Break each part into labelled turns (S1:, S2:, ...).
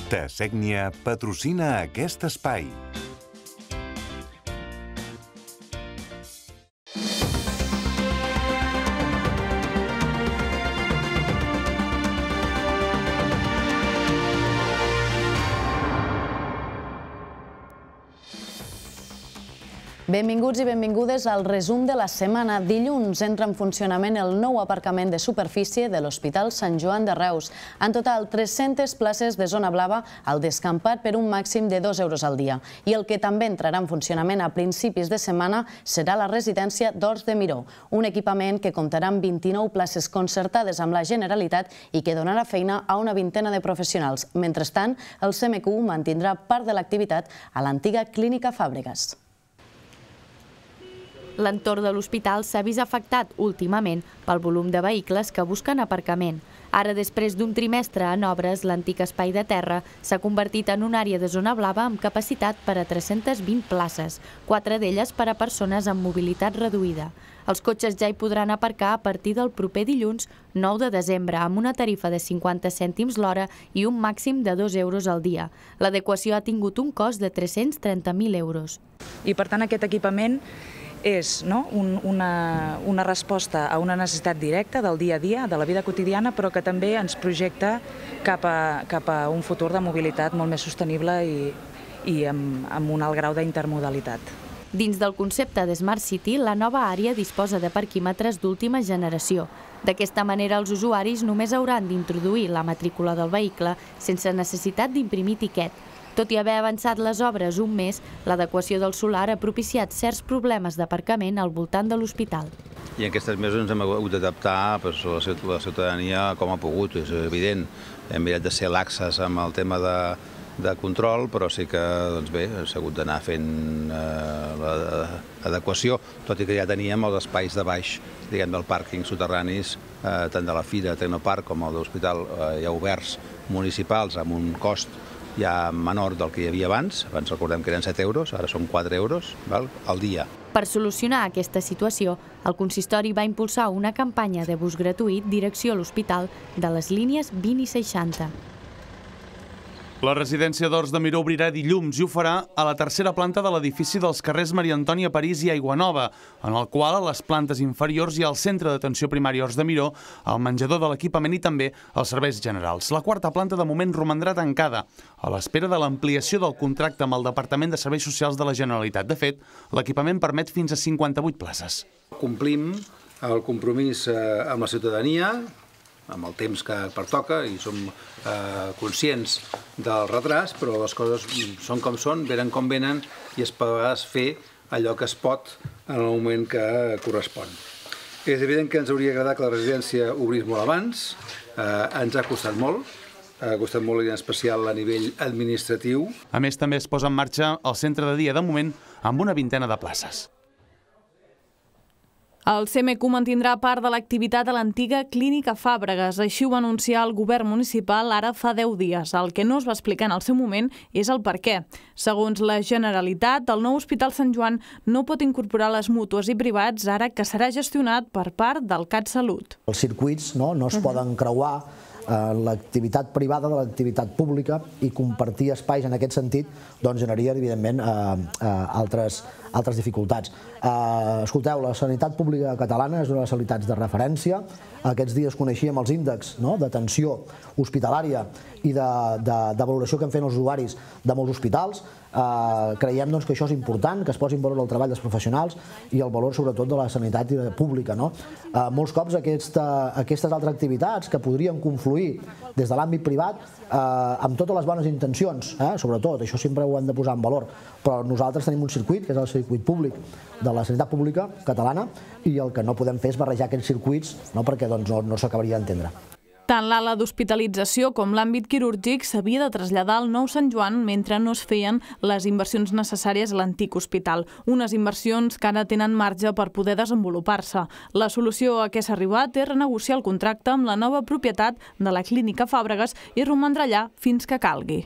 S1: Tasègnia patrocina aquest espai.
S2: Benvinguts i benvingudes al resum de la setmana. Dilluns entra en funcionament el nou aparcament de superfície de l'Hospital Sant Joan de Reus. En total, 300 places de zona blava al descampat per un màxim de 2 euros al dia. I el que també entrarà en funcionament a principis de setmana serà la residència d'Horts de Miró, un equipament que comptarà amb 29 places concertades amb la Generalitat i que donarà feina a una vintena de professionals. Mentrestant, el CMQ mantindrà part de l'activitat a l'antiga Clínica Fàbregas.
S3: L'entorn de l'hospital s'ha vist afectat últimament pel volum de vehicles que busquen aparcament. Ara, després d'un trimestre en obres, l'antic espai de terra s'ha convertit en una àrea de zona blava amb capacitat per a 320 places, 4 d'elles per a persones amb mobilitat reduïda. Els cotxes ja hi podran aparcar a partir del proper dilluns 9 de desembre amb una tarifa de 50 cèntims l'hora i un màxim de 2 euros al dia. L'adequació ha tingut un cost de 330.000 euros.
S4: I per tant aquest equipament és una resposta a una necessitat directa del dia a dia, de la vida quotidiana, però que també ens projecta cap a un futur de mobilitat molt més sostenible i amb un alt grau d'intermodalitat.
S3: Dins del concepte de Smart City, la nova àrea disposa de parquímetres d'última generació. D'aquesta manera, els usuaris només hauran d'introduir la matrícula del vehicle sense necessitat d'imprimir tiquet. Tot i haver avançat les obres un mes, l'adequació del solar ha propiciat certs problemes d'aparcament al voltant de l'hospital.
S5: I en aquests mesos ens hem hagut d'adaptar a la ciutadania com ha pogut, és evident. Hem mirat de ser laxes amb el tema de control, però sí que s'ha hagut d'anar fent l'adequació, tot i que ja teníem els espais de baix del pàrquing soterranis, tant de la Fira Tecnoparc com el de l'hospital, ja oberts municipals amb un cost ja menor del que hi havia abans. Abans recordem que eren 7 euros, ara són 4 euros al dia.
S3: Per solucionar aquesta situació, el consistori va impulsar una campanya de bus gratuït direcció a l'hospital de les línies 20 i 60.
S6: La residència d'Horts de Miró obrirà dilluns i ho farà a la tercera planta de l'edifici dels carrers Maria Antònia París i Aiguanova, en el qual a les plantes inferiors hi ha el Centre d'Atenció Primària Horts de Miró, el menjador de l'equipament i també els serveis generals. La quarta planta de moment romandrà tancada, a l'espera de l'ampliació del contracte amb el Departament de Serveis Socials de la Generalitat. De fet, l'equipament permet fins a 58 places.
S7: Complim el compromís amb la ciutadania, amb el temps que pertoca, i som conscients del retras, però les coses són com són, venen com venen, i es podrà fer allò que es pot en el moment que correspon. És evident que ens hauria agradat que la residència obrís molt abans, ens ha costat molt i en especial a nivell administratiu.
S6: A més, també es posa en marxa el centre de dia de moment amb una vintena de places.
S8: El CMQ mantindrà part de l'activitat a l'antiga Clínica Fàbregas. Així ho va anunciar el govern municipal ara fa 10 dies. El que no es va explicar en el seu moment és el per què. Segons la Generalitat, el nou Hospital Sant Joan no pot incorporar les mútues i privats ara que serà gestionat per part del CatSalut.
S9: Els circuits no es poden creuar l'activitat privada de l'activitat pública, i compartir espais en aquest sentit generaria, evidentment, altres dificultats. Escolteu, la sanitat pública catalana és una de les sanitats de referència. Aquests dies coneixíem els índexs d'atenció hospitalària i de valoració que han fet els usuaris de molts hospitals. Creiem que això és important, que es posi en valor el treball dels professionals i el valor sobretot de la sanitat pública. Molts cops aquestes altres activitats que podrien confluir des de l'àmbit privat amb totes les bones intencions, sobretot, això sempre ho hem de posar en valor, però nosaltres tenim un circuit, que és el circuit públic de la sanitat pública catalana, i el que no podem fer és barrejar aquests circuits perquè no s'acabaria d'entendre.
S8: Tant l'ala d'hospitalització com l'àmbit quirúrgic s'havia de traslladar al nou Sant Joan mentre no es feien les inversions necessàries a l'antic hospital. Unes inversions que ara tenen marge per poder desenvolupar-se. La solució a què s'ha arribat és renegociar el contracte amb la nova propietat de la Clínica Fàbregas i romandre allà fins que calgui.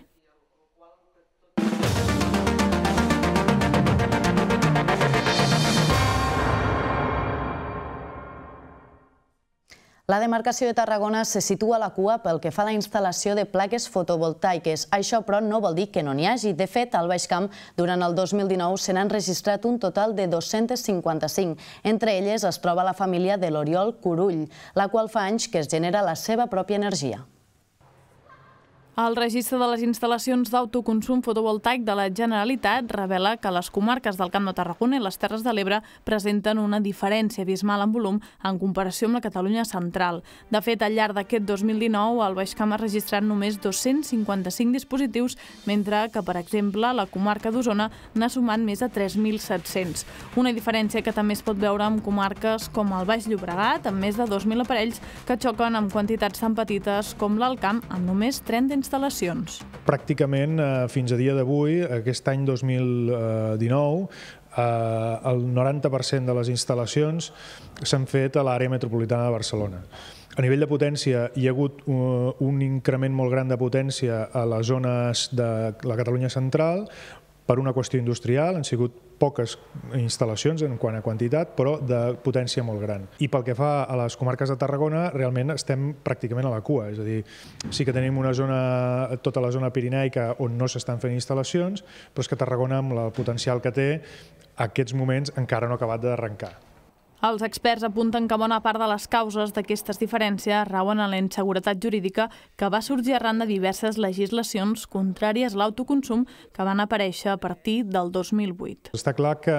S2: La demarcació de Tarragona se situa a la cua pel que fa a la instal·lació de plaques fotovoltaiques. Això, però, no vol dir que no n'hi hagi. De fet, al Baix Camp, durant el 2019, se n'han registrat un total de 255. Entre elles es troba la família de l'Oriol Curull, la qual fa anys que es genera la seva pròpia energia.
S8: El registre de les instal·lacions d'autoconsum fotovoltaic de la Generalitat revela que les comarques del Camp de Tarragona i les Terres de l'Ebre presenten una diferència abismal en volum en comparació amb la Catalunya central. De fet, al llarg d'aquest 2019, el Baix Camp ha registrat només 255 dispositius, mentre que, per exemple, la comarca d'Osona n'ha sumat més de 3.700. Una diferència que també es pot veure en comarques com el Baix Llobregat, amb més de 2.000 aparells, que xoquen amb quantitats tan petites com l'Alt Camp, amb només 30 instal·lacions.
S10: Pràcticament fins a dia d'avui, aquest any 2019, el 90% de les instal·lacions s'han fet a l'àrea metropolitana de Barcelona. A nivell de potència, hi ha hagut un increment molt gran de potència a les zones de la Catalunya central, per una qüestió industrial, han sigut poques instal·lacions en quant a quantitat, però de potència molt gran. I pel que fa a les comarques de Tarragona, realment estem pràcticament a la cua, és a dir, sí que tenim una zona, tota la zona pirinaica on no s'estan fent instal·lacions, però és que Tarragona, amb el potencial que té, a aquests moments encara no ha acabat d'arrencar.
S8: Els experts apunten que bona part de les causes d'aquestes diferències rauen en la inseguretat jurídica que va sorgir arran de diverses legislacions contràries a l'autoconsum que van aparèixer a partir del 2008.
S10: Està clar que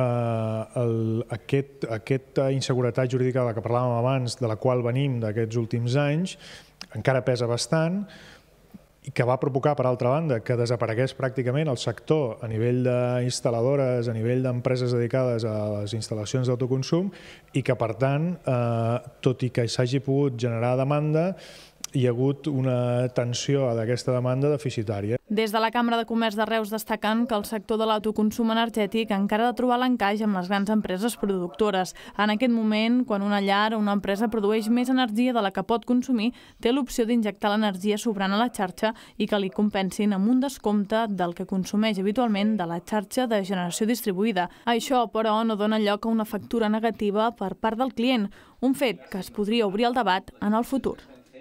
S10: aquesta inseguretat jurídica de la que parlàvem abans, de la qual venim d'aquests últims anys, encara pesa bastant, i que va provocar, per altra banda, que desaparegués pràcticament el sector a nivell d'instal·ladores, a nivell d'empreses dedicades a les instal·lacions d'autoconsum i que, per tant, tot i que s'hagi pogut generar demanda, hi ha hagut una tensió d'aquesta demanda deficitària.
S8: Des de la Cambra de Comerç de Reus destaquen que el sector de l'autoconsum energètic encara ha de trobar l'encaix amb les grans empreses productores. En aquest moment, quan una llar o una empresa produeix més energia de la que pot consumir, té l'opció d'injectar l'energia sobrant a la xarxa i que li compensin amb un descompte del que consumeix habitualment de la xarxa de generació distribuïda. Això, però, no dona lloc a una factura negativa per part del client, un fet que es podria obrir el debat en el futur.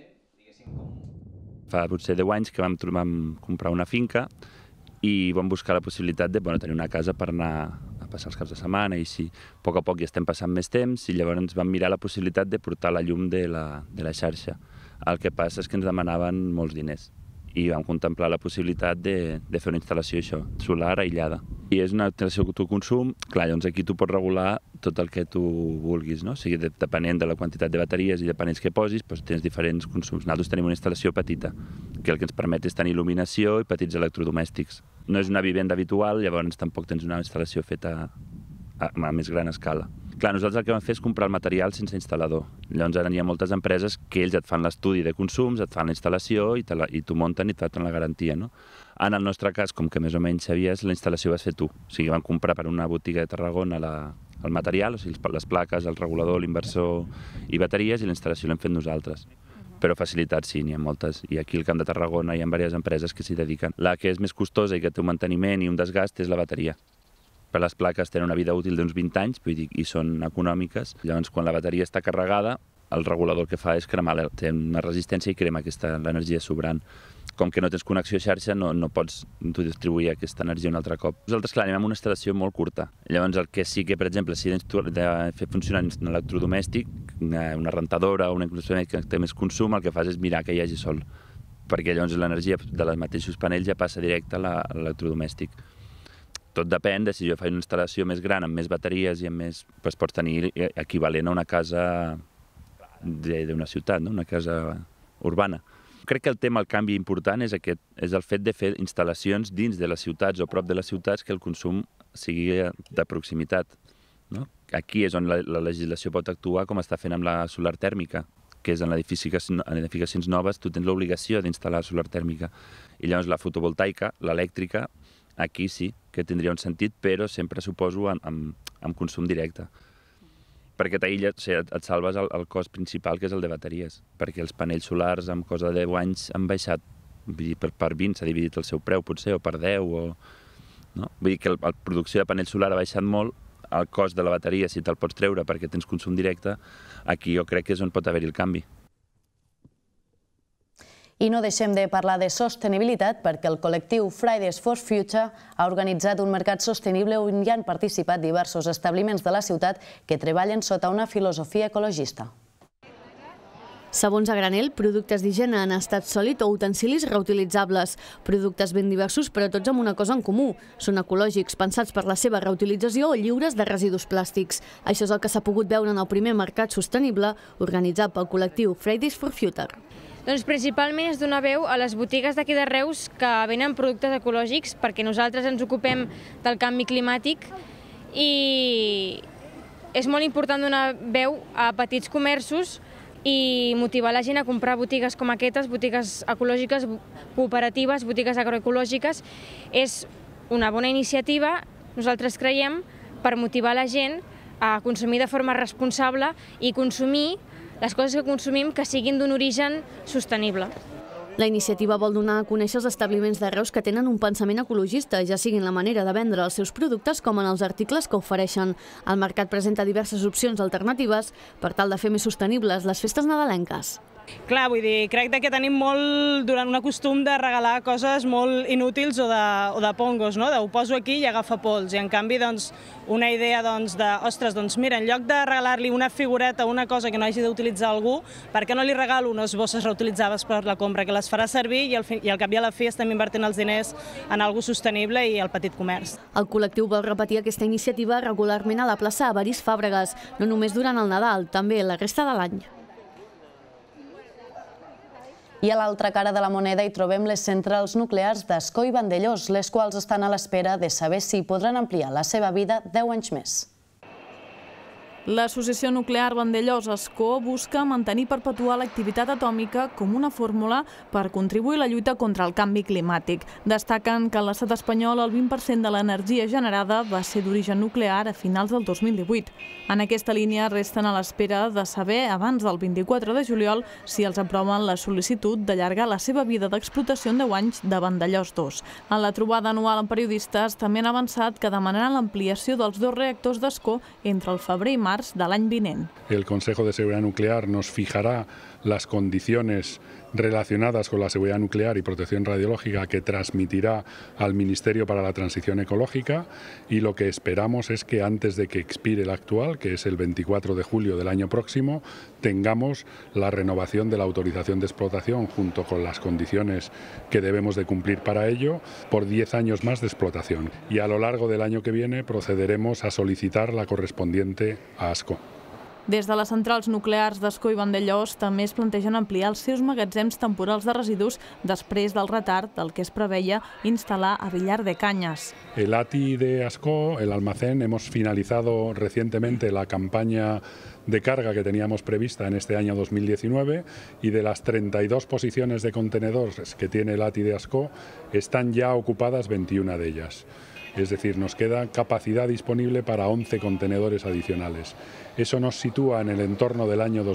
S11: Fa potser 10 anys que vam comprar una finca i vam buscar la possibilitat de tenir una casa per anar a passar els caps de setmana i així. A poc hi estem passant més temps i llavors vam mirar la possibilitat de portar la llum de la xarxa. El que passa és que ens demanaven molts diners i vam contemplar la possibilitat de fer una instal·lació solar aïllada. I és una instal·lació d'autoconsum, clar, llavors aquí tu pots regular tot el que tu vulguis, no? O sigui, depenent de la quantitat de bateries i de panells que posis, tens diferents consums. Nosaltres tenim una instal·lació petita, que el que ens permet és tenir il·luminació i petits electrodomèstics. No és una vivenda habitual, llavors tampoc tens una instal·lació feta a més gran escala. Clar, nosaltres el que vam fer és comprar el material sense instal·lador. Llavors ara hi ha moltes empreses que ells et fan l'estudi de consums, et fan la instal·lació i t'ho munten i et fan la garantia, no? En el nostre cas, com que més o menys sabies, la instal·lació vas fer tu. O sigui, vam comprar per una botiga de Tarragona el material, o sigui, les plaques, el regulador, l'inversor i bateries, i la instal·lació l'hem fet nosaltres. Però facilitats sí, n'hi ha moltes. I aquí al Camp de Tarragona hi ha diverses empreses que s'hi dediquen. La que és més costosa i que té un manteniment i un desgast és la bateria. Per les plaques tenen una vida útil d'uns 20 anys i són econòmiques. Llavors, quan la bateria està carregada, el regulador el que fa és cremar, té una resistència i crema l'energia sobrant. Com que no tens connexió a xarxa, no pots distribuir aquesta energia un altre cop. Nosaltres, clar, anem amb una instal·lació molt curta. Llavors, el que sí que, per exemple, si has de fer funcionar un electrodomèstic, una rentadora o un electrodomèstic que té més consum, el que fas és mirar que hi hagi sol, perquè llavors l'energia dels mateixos panells ja passa directe a l'electrodomèstic. Tot depèn de si jo faig una instal·lació més gran, amb més bateries i amb més... pots tenir equivalent a una casa d'una ciutat, una casa urbana. Crec que el tema, el canvi important és el fet de fer instal·lacions dins de les ciutats o prop de les ciutats que el consum sigui de proximitat. Aquí és on la legislació pot actuar com està fent amb la solar tèrmica, que és en edificacions noves tu tens l'obligació d'instal·lar solar tèrmica. I llavors la fotovoltaica, l'elèctrica, aquí sí que tindria un sentit, però sempre suposo amb consum directe. Perquè et salves el cost principal, que és el de bateries, perquè els panells solars amb cosa de 10 anys han baixat, per 20 s'ha dividit el seu preu potser, o per 10, vull dir que la producció de panells solar ha baixat molt, el cost de la bateria, si te'l pots treure perquè tens consum directe, aquí jo crec que és on pot haver-hi el canvi.
S2: I no deixem de parlar de sostenibilitat perquè el col·lectiu Fridays for Future ha organitzat un mercat sostenible on hi han participat diversos establiments de la ciutat que treballen sota una filosofia ecologista.
S12: Segons a granel, productes d'higiene en estat sòlid o utensilis reutilitzables. Productes ben diversos, però tots amb una cosa en comú. Són ecològics, pensats per la seva reutilització o lliures de residus plàstics. Això és el que s'ha pogut veure en el primer mercat sostenible organitzat pel col·lectiu Fridays for Future.
S13: Doncs principalment es dona veu a les botigues d'aquí de Reus que venen productes ecològics perquè nosaltres ens ocupem del canvi climàtic i és molt important donar veu a petits comerços i motivar la gent a comprar botigues com aquestes, botigues ecològiques, cooperatives, botigues agroecològiques. És una bona iniciativa, nosaltres creiem, per motivar la gent a consumir de forma responsable i consumir les coses que consumim que siguin d'un origen sostenible.
S12: La iniciativa vol donar a conèixer els establiments de Reus que tenen un pensament ecologista, ja sigui en la manera de vendre els seus productes com en els articles que ofereixen. El mercat presenta diverses opcions alternatives per tal de fer més sostenibles les festes nadalenques.
S14: Clar, vull dir, crec que tenim molt durant un costum de regalar coses molt inútils o de pongos, no? Ho poso aquí i agafa pols. I en canvi, una idea de, ostres, mira, en lloc de regalar-li una figureta o una cosa que no hagi d'utilitzar algú, per què no li regalo unes bosses reutilitzades per la compra, que les farà servir i al cap i a la fi estem invertint els diners en alguna sostenible i al petit comerç.
S12: El col·lectiu vol repetir aquesta iniciativa regularment a la plaça Evarist Fàbregas, no només durant el Nadal, també la resta de l'any.
S2: I a l'altra cara de la moneda hi trobem les centrals nuclears d'Ascó i Vandellòs, les quals estan a l'espera de saber si podran ampliar la seva vida 10 anys més.
S8: L'Associació Nuclear Vandellòs-Ascó busca mantenir i perpetuar l'activitat atòmica com una fórmula per contribuir a la lluita contra el canvi climàtic. Destaquen que a l'estat espanyol el 20% de l'energia generada va ser d'origen nuclear a finals del 2018. En aquesta línia resten a l'espera de saber abans del 24 de juliol si els aproven la sol·licitud d'allargar la seva vida d'explotació en 10 anys de Vandellòs 2. En la trobada anual amb periodistes també han avançat que demanaran l'ampliació dels 2 reactors d'Ascó entre el febrer i març de l'any vinent.
S15: El Consejo de Seguridad Nuclear nos fijará las condiciones relacionadas con la seguridad nuclear y protección radiológica que transmitirá al Ministerio para la Transición Ecológica y lo que esperamos es que antes de que expire el actual, que es el 24 de julio del año próximo, tengamos la renovación de la autorización de explotación junto con las condiciones que debemos de cumplir para ello por 10 años más de explotación. Y a lo largo del año que viene procederemos a solicitar la correspondiente a Ascó.
S8: Des de les centrals nuclears d'Ascó i Vandellòs també es plantegen ampliar els seus magatzems temporals de residus després del retard del que es preveia instal·lar a Villar de Cañas.
S15: El ATI de Ascó, el almacén, hemos finalizado recientemente la campaña de carga que teníamos prevista en este año 2019 y de las 32 posiciones de contenedores que tiene el ATI de Ascó están ya ocupadas 21 de ellas. Es decir, nos queda capacidad disponible para 11 contenedores adicionales. Eso nos sitúa en el entorno del año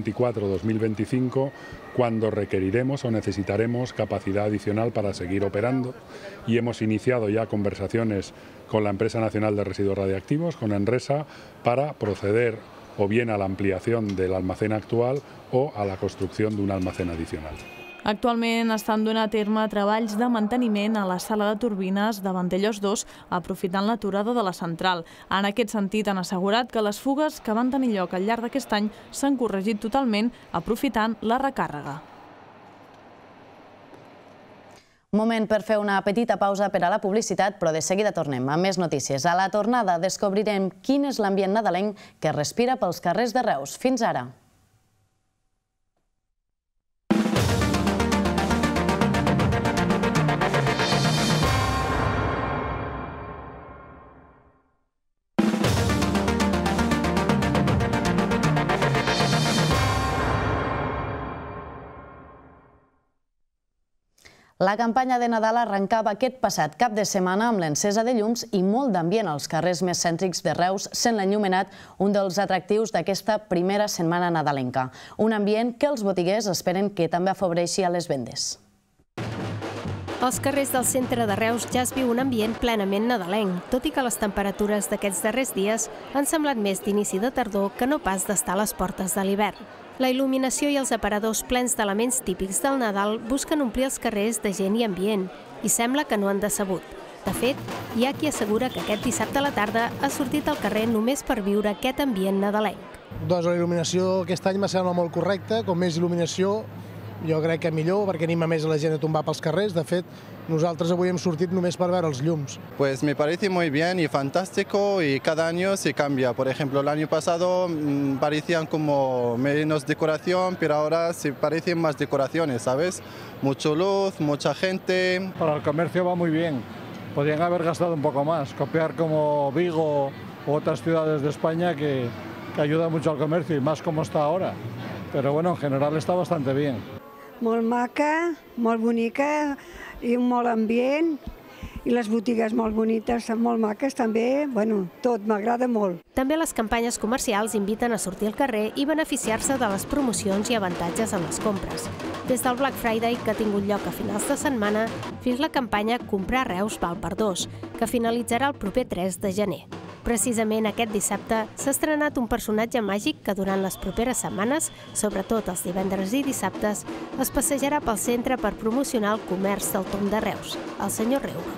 S15: 2024-2025, cuando requeriremos o necesitaremos capacidad adicional para seguir operando, y hemos iniciado ya conversaciones con la Empresa Nacional de Residuos Radiactivos, con Enresa, para proceder o bien a la ampliación del almacén actual o a la construcción de un almacén adicional.
S8: Actualment estan donant a terme treballs de manteniment a la sala de turbines de Vandellòs 2, aprofitant l'aturada de la central. En aquest sentit, han assegurat que les fugues que van tenir lloc al llarg d'aquest any s'han corregit totalment, aprofitant la recàrrega.
S2: Moment per fer una petita pausa per a la publicitat, però de seguida tornem amb més notícies. A la tornada descobrirem quin és l'ambient nadalenc que respira pels carrers de Reus. Fins ara! La campanya de Nadal arrencava aquest passat cap de setmana amb l'encesa de llums i molt d'ambient als carrers més cèntrics de Reus, sent l'enllumenat un dels atractius d'aquesta primera setmana nadalenca. Un ambient que els botiguers esperen que també afavoreixi a les vendes.
S16: Als carrers del centre de Reus ja es viu un ambient plenament nadalenc, tot i que les temperatures d'aquests darrers dies han semblat més d'inici de tardor que no pas d'estar a les portes de l'hivern. La il·luminació i els aparadors plens d'elements típics del Nadal busquen omplir els carrers de gent i ambient, i sembla que no han decebut. De fet, hi ha qui assegura que aquest dissabte a la tarda ha sortit al carrer només per viure aquest ambient nadalenc.
S17: Doncs la il·luminació aquest any me sembla molt correcta, com més il·luminació jo crec que millor, perquè anima més a la gent a tombar pels carrers. De fet, nosaltres avui hem sortit només per veure els llums.
S18: Pues me parece muy bien y fantástico y cada año se cambia. Por ejemplo, el año pasado parecían como menos decoración, pero ahora se parecen más decoraciones, ¿sabes? Mucha luz, mucha gente.
S19: Para el comercio va muy bien. Podrían haber gastado un poco más, copiar como Vigo u otras ciudades de España que ayuda mucho al comercio y más como está ahora. Pero bueno, en general está bastante bien.
S20: Molt maca, molt bonica i un molt ambient i les botigues molt bonites, molt maques també, bueno, tot m'agrada molt.
S16: També les campanyes comercials inviten a sortir al carrer i beneficiar-se de les promocions i avantatges en les compres. Des del Black Friday, que ha tingut lloc a finals de setmana, fins la campanya Comprar a Reus val per 2, que finalitzarà el proper 3 de gener. Precisament aquest dissabte s'ha estrenat un personatge màgic que durant les properes setmanes, sobretot els divendres i dissabtes, es passejarà pel centre per promocionar el comerç del Tom de Reus, el senyor Reuma.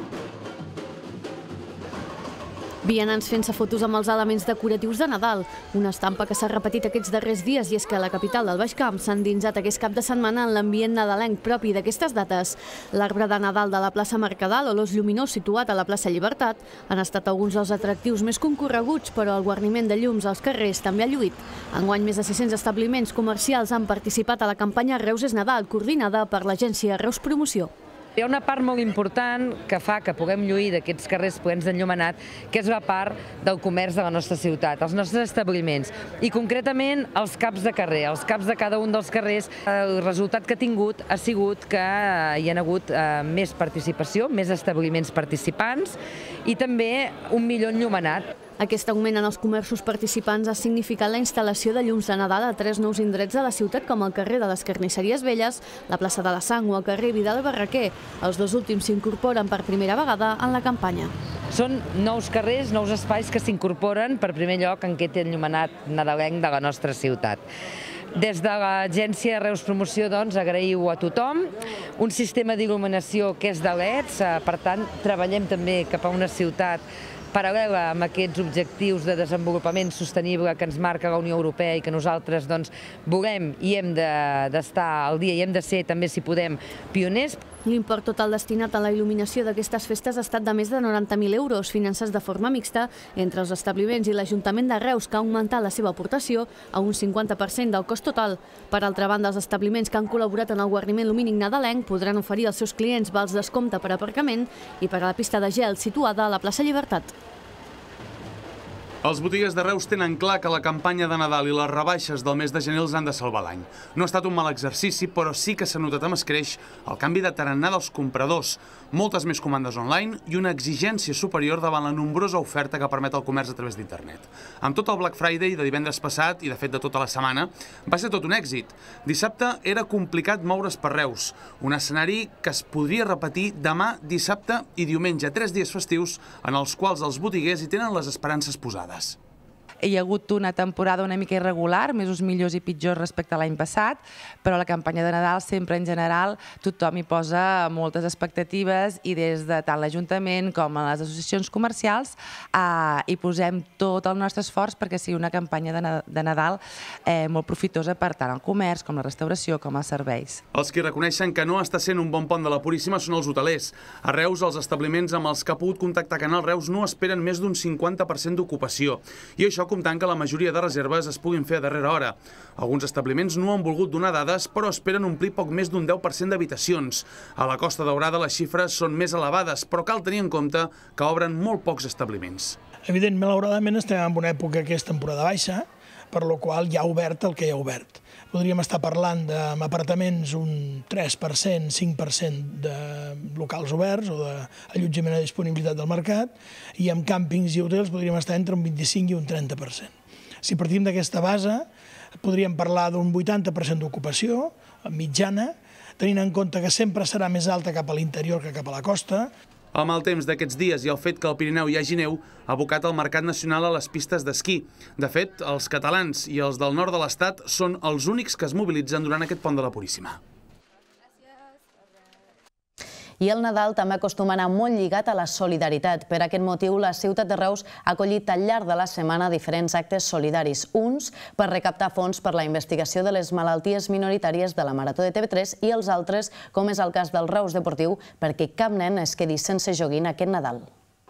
S12: Vianants fent-se fotos amb els elements decoratius de Nadal, una estampa que s'ha repetit aquests darrers dies, i és que a la capital del Baix Camp s'ha endinsat aquest cap de setmana en l'ambient nadalenc propi d'aquestes dates. L'arbre de Nadal de la plaça Mercadal o l'os lluminós situat a la plaça Llibertat han estat alguns dels atractius més concorreguts, però el guarniment de llums als carrers també ha lluït. Enguany, més de 600 establiments comercials han participat a la campanya Reus és Nadal, coordinada per l'agència Reus Promoció.
S21: Hi ha una part molt important que fa que puguem lluir d'aquests carrers plens d'enllumenat, que és la part del comerç de la nostra ciutat, els nostres establiments, i concretament els caps de carrer, els caps de cada un dels carrers. El resultat que ha tingut ha sigut que hi ha hagut més participació, més establiments participants i també un millor enllumenat.
S12: Aquest augment en els comerços participants ha significat la instal·lació de llums de Nadal a 3 nous indrets de la ciutat, com el carrer de les Carnisseries Velles, la plaça de la Sang o el carrer Vidal Barraquer. Els dos últims s'incorporen per primera vegada en la campanya.
S21: Són nous carrers, nous espais que s'incorporen per primer lloc en aquest enllumenat nadalenc de la nostra ciutat. Des de l'agència Reus Promoció, doncs, agraïu a tothom un sistema d'il·luminació que és de LEDs, per tant, treballem també cap a una ciutat paral·lela amb aquests objectius de desenvolupament sostenible que ens marca la Unió Europea i que nosaltres volem i hem d'estar al dia i hem de ser també, si podem, pioners.
S12: L'import total destinat a la il·luminació d'aquestes festes ha estat de més de 90.000 euros, finançats de forma mixta entre els establiments i l'Ajuntament de Reus, que ha augmentat la seva aportació a un 50% del cost total. Per altra banda, els establiments que han col·laborat en el guarniment lumínic nadalenc podran oferir als seus clients vals descompte per aparcament i per a la pista de gel situada a la plaça Llibertat.
S6: Els botiguers de Reus tenen clar que la campanya de Nadal i les rebaixes del mes de gener els han de salvar l'any. No ha estat un mal exercici, però sí que s'ha notat amb escreix el canvi de tarannà dels compradors, moltes més comandes online i una exigència superior davant la nombrosa oferta que permet el comerç a través d'internet. Amb tot el Black Friday de divendres passat i de fet de tota la setmana, va ser tot un èxit. Dissabte era complicat moure's per Reus, un escenari que es podria repetir demà, dissabte i diumenge, 3 dies festius en els quals els botiguers hi tenen les esperances posades.
S22: Hi ha hagut una temporada una mica irregular, mesos millors i pitjors respecte a l'any passat, però la campanya de Nadal sempre en general tothom hi posa moltes expectatives i des de tant l'Ajuntament com a les associacions comercials hi posem tot el nostre esforç perquè sigui una campanya de Nadal molt profitosa per tant el comerç com la restauració com els serveis.
S6: Els que reconeixen que no està sent un bon pont de la Puríssima són els hotelers. A Reus, els establiments amb els que ha pogut contactar Canal Reus no esperen més d'un 50% d'ocupació i això comptant que la majoria de reserves es puguin fer a darrera hora. Alguns establiments no han volgut donar dades, però esperen omplir poc més d'un 10% d'habitacions. A la Costa Daurada les xifres són més elevades, però cal tenir en compte que obren molt pocs establiments.
S23: Evidentment, malauradament, estem en una època que és temporada baixa, per la qual ja ha obert el que ja ha obert. Podríem estar parlant d'apartaments un 3%, 5% de locals oberts o d'allotjament a disponibilitat del mercat, i amb càmpings i hotels podríem estar entre un 25 i un 30%. Si partim d'aquesta base, podríem parlar d'un 80% d'ocupació mitjana, tenint en compte que sempre serà més alta cap a l'interior que cap a la costa.
S6: El mal temps d'aquests dies i el fet que al Pirineu hi hagi neu ha abocat el mercat nacional a les pistes d'esquí. De fet, els catalans i els del nord de l'estat són els únics que es mobilitzen durant aquest pont de la Puríssima.
S2: I el Nadal també acostuma a anar molt lligat a la solidaritat. Per aquest motiu, la ciutat de Reus ha acollit al llarg de la setmana diferents actes solidaris. Uns per recaptar fons per la investigació de les malalties minoritàries de la Marató de TV3 i els altres, com és el cas del Reus Deportiu, perquè cap nen es quedi sense joguina aquest Nadal.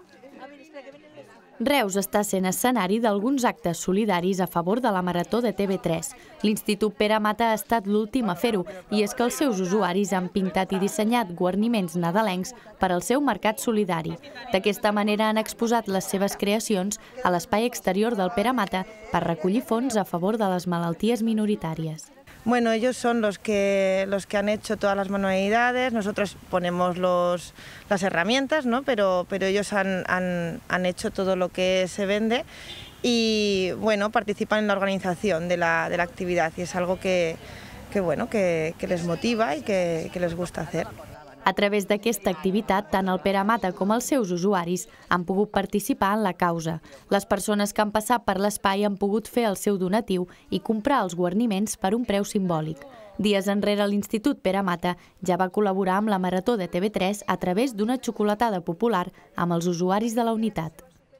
S3: Reus està sent escenari d'alguns actes solidaris a favor de la Marató de TV3. L'Institut Pere Mata ha estat l'últim a fer-ho i és que els seus usuaris han pintat i dissenyat guarniments nadalencs per al seu mercat solidari. D'aquesta manera han exposat les seves creacions a l'espai exterior del Pere Mata per recollir fons a favor de les malalties minoritàries.
S1: Bueno, ellos son los que han hecho todas las manualidades, nosotros ponemos las herramientas, ¿no? pero ellos han hecho todo lo que se vende y bueno, participan en la organización de la actividad y es algo que les motiva y que les gusta hacer.
S3: A través d'aquesta activitat, tant el Pere Mata com els seus usuaris han pogut participar en la causa. Les persones que han passat per l'espai han pogut fer el seu donatiu i comprar els guarniments per un preu simbòlic. Dies enrere, l'Institut Pere Mata ja va col·laborar amb la Marató de TV3 a través d'una xocolatada popular amb els usuaris de la unitat.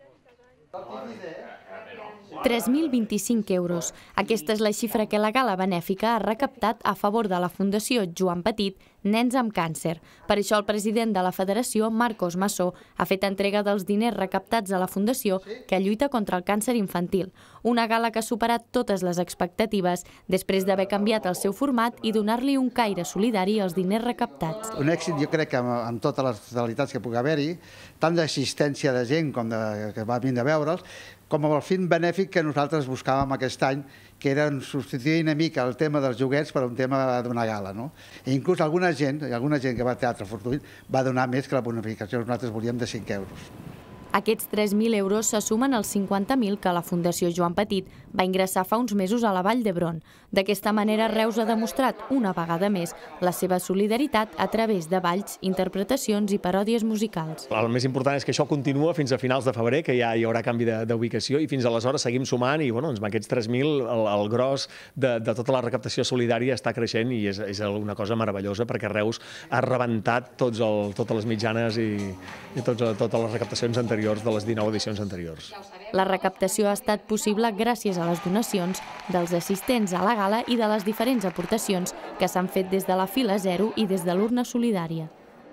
S3: 3.025 euros. Aquesta és la xifra que la gala benèfica ha recaptat a favor de la Fundació Joan Petit, Nens amb Càncer. Per això el president de la federació, Marcos Massó, ha fet entrega dels diners recaptats a la Fundació que lluita contra el càncer infantil. Una gala que ha superat totes les expectatives després d'haver canviat el seu format i donar-li un caire solidari als diners recaptats.
S4: Un èxit, jo crec que amb totes les modalitats que pugui haver-hi, tant d'assistència de gent com que va vindre a veure'ls, com amb el fin benèfic que nosaltres buscàvem aquest any, que era substituir una mica el tema dels joguets per un tema d'una gala. I inclús alguna gent que va a Teatre Fortuny va donar més que la bonificació que nosaltres volíem de 5 euros.
S3: Aquests 3.000 euros se sumen als 50.000 que la Fundació Joan Petit va ingressar fa uns mesos a la Vall d'Hebron. D'aquesta manera, Reus ha demostrat una vegada més la seva solidaritat a través de balls, interpretacions i paròdies musicals.
S5: El més important és que això continua fins a finals de febrer, que ja hi haurà canvi d'ubicació, i fins aleshores seguim sumant i amb aquests 3.000 el gros de tota la recaptació solidària està creixent i és una cosa meravellosa perquè Reus ha rebentat totes les mitjanes i totes les recaptacions anteriors de les 19 edicions anteriors.
S3: La recaptació ha estat possible gràcies a les donacions dels assistents a la gala i de les diferents aportacions que s'han fet des de la fila zero i des de l'urna solidària.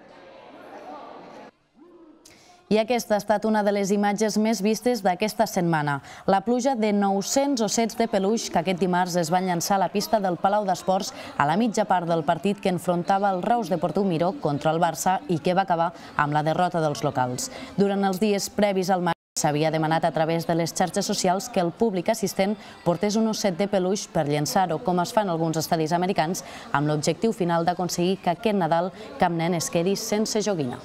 S2: I aquesta ha estat una de les imatges més vistes d'aquesta setmana. La pluja de 900 ossets de peluix que aquest dimarts es van llançar a la pista del Palau d'Esports a la mitja part del partit que enfrontava el Reus Deportiu Miró contra el Barça i que va acabar amb la derrota dels locals. Durant els dies previs al maig s'havia demanat a través de les xarxes socials que el públic assistent portés un osset de peluix per llançar-ho, com es fa en alguns estadis americans, amb l'objectiu final d'aconseguir que aquest Nadal cap nen es quedi sense joguina.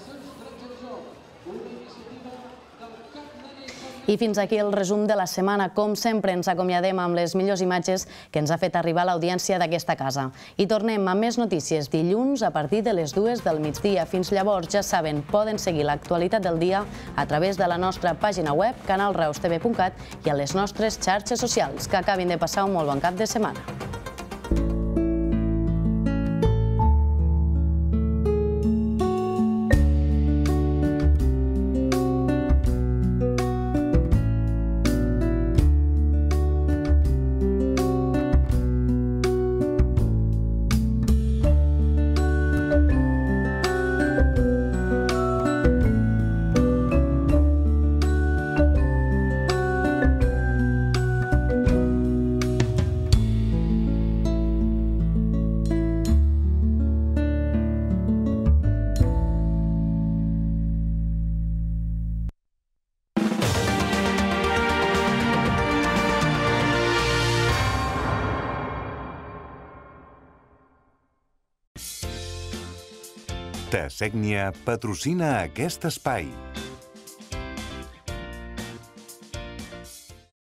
S2: I fins aquí el resum de la setmana. Com sempre, ens acomiadem amb les millors imatges que ens ha fet arribar l'audiència d'aquesta casa. I tornem amb més notícies dilluns a partir de les 2 del migdia. Fins llavors, ja saben, poden seguir l'actualitat del dia a través de la nostra pàgina web, canalreustv.cat i a les nostres xarxes socials. Que acabin de passar un molt bon cap de setmana.
S24: Tasègnia patrocina aquest espai.